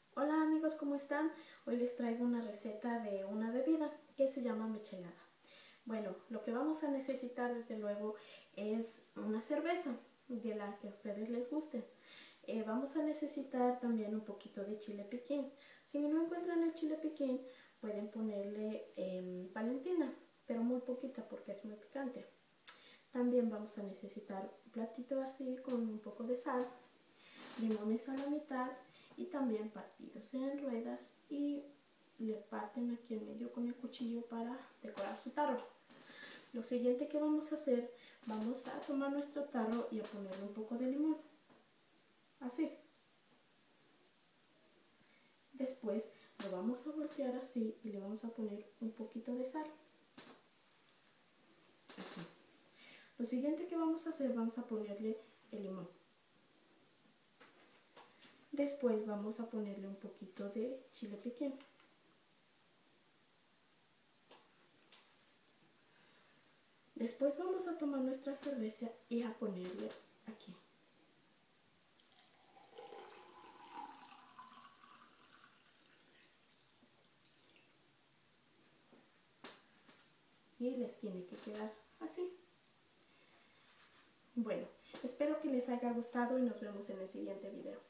Hola amigos, ¿cómo están? Hoy les traigo una receta de una bebida que se llama michelada. Bueno, lo que vamos a necesitar desde luego es una cerveza de la que a ustedes les guste. Vamos a necesitar también un poquito de chile piquín. Si no encuentran el chile piquín, pueden ponerle Valentina, pero muy poquita porque es muy picante. También vamos a necesitar un platito así con un poco de sal, limones a la mitad y también partidos en ruedas y le parten aquí en medio con el cuchillo para decorar su tarro. Lo siguiente que vamos a hacer, vamos a tomar nuestro tarro y a ponerle un poco de limón, así. Después lo vamos a voltear así y le vamos a poner un poquito de sal, así. Lo siguiente que vamos a hacer, vamos a ponerle el limón. Después vamos a ponerle un poquito de chile piquín. Después vamos a tomar nuestra cerveza y a ponerle aquí. Y les tiene que quedar así. Bueno, espero que les haya gustado y nos vemos en el siguiente video.